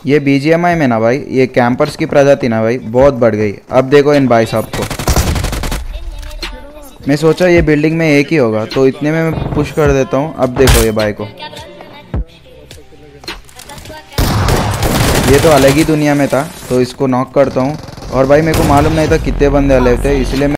ये बीजीएमआई में ना भाई, ये कैंपर्स की प्रजाति ना भाई बहुत बढ़ गई। अब देखो इन भाई साहब को। मैं सोचा ये बिल्डिंग में एक ही होगा, तो इतने में मैं पुश कर देता हूँ। अब देखो ये भाई को, ये तो अलग ही दुनिया में था, तो इसको नॉक करता हूँ। और भाई मेरे को मालूम नहीं था कितने बंदे अलग थे, इसलिए